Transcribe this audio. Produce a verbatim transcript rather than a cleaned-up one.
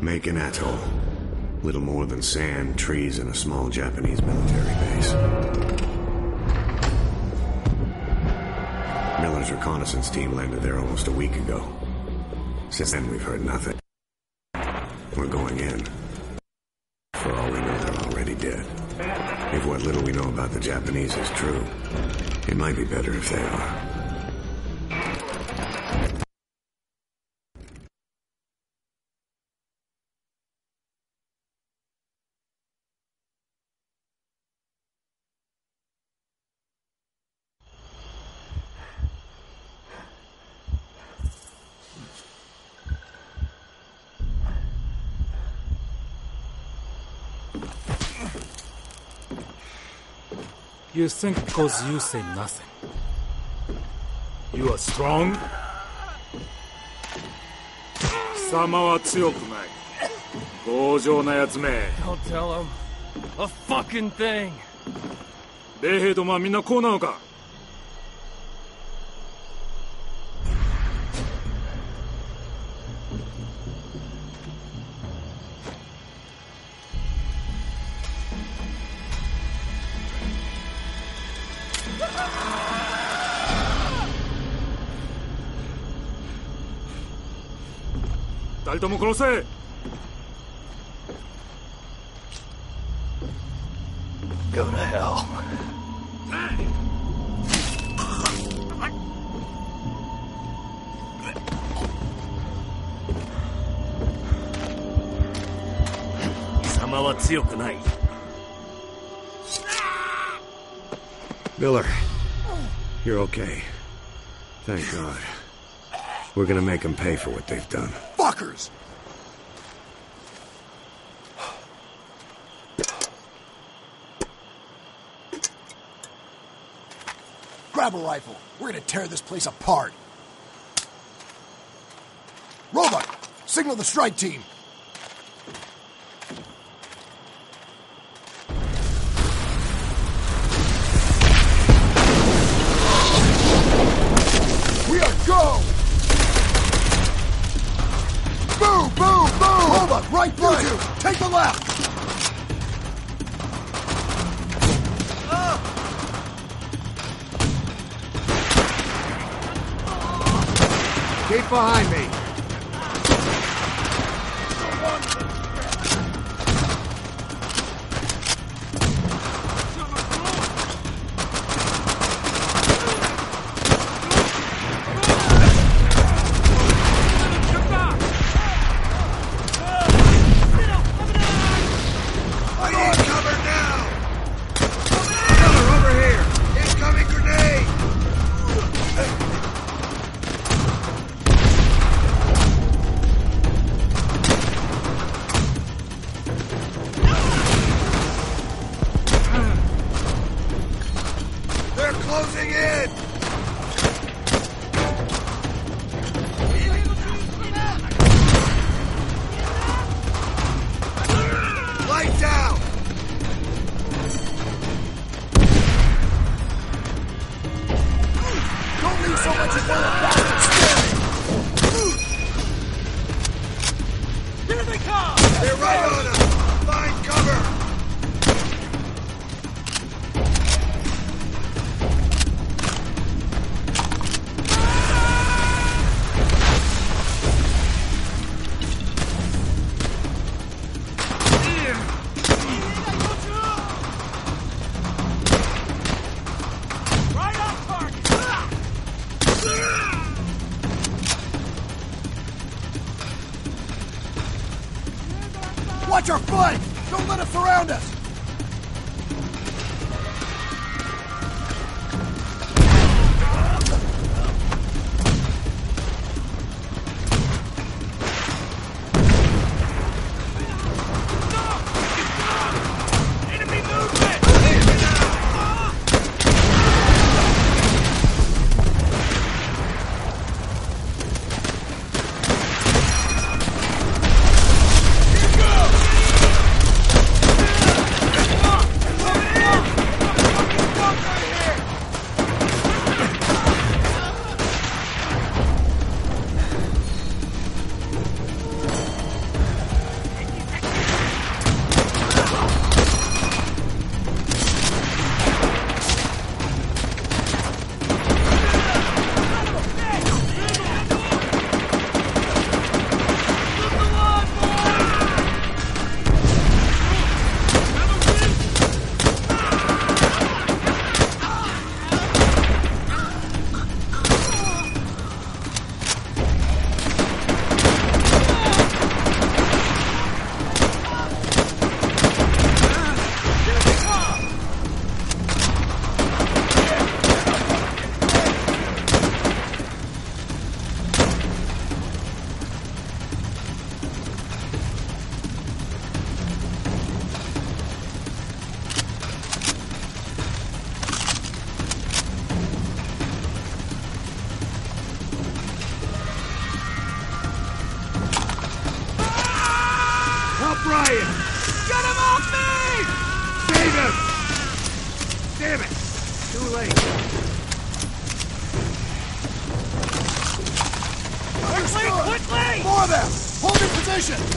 Makin Atoll. Little more than sand, trees, and a small Japanese military base. Miller's reconnaissance team landed there almost a week ago. Since then, we've heard nothing. We're going in. For all we know, they're already dead. If what little we know about the Japanese is true, it might be better if they are. You think because you say nothing, you are strong? 貴様は強くない。強情なやつめ。 Don't tell him a fucking thing. 米兵どもはみんなこうなのか? 二人とも殺せ。 Go to hell. Miller, you're okay. Thank God. We're gonna make them pay for what they've done. Fuckers! Grab a rifle. We're gonna tear this place apart. Roebuck, signal the strike team. We are go! Boom, boom, boom! Roebuck, right flank! You two, take the left! Keep behind me. Watch our flank! Don't let it surround us! too late. Understood. Quickly! More of them! Hold your position!